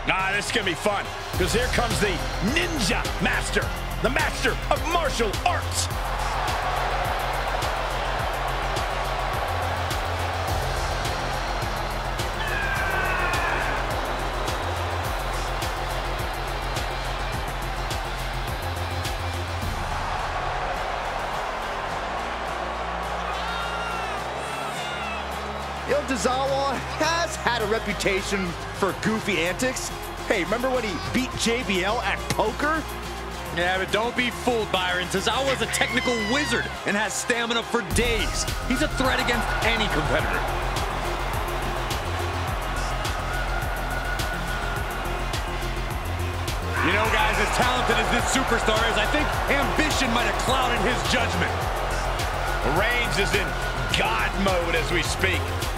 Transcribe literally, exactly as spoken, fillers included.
Ah, this is gonna be fun, because here comes the Ninja Master, the master of martial arts. You know, Tozawa has had a reputation for goofy antics. Hey, remember when he beat J B L at poker? Yeah, but don't be fooled, Byron. Tozawa's a technical wizard and has stamina for days. He's a threat against any competitor. You know, guys, as talented as this superstar is, I think ambition might have clouded his judgment. Reigns is in God mode as we speak.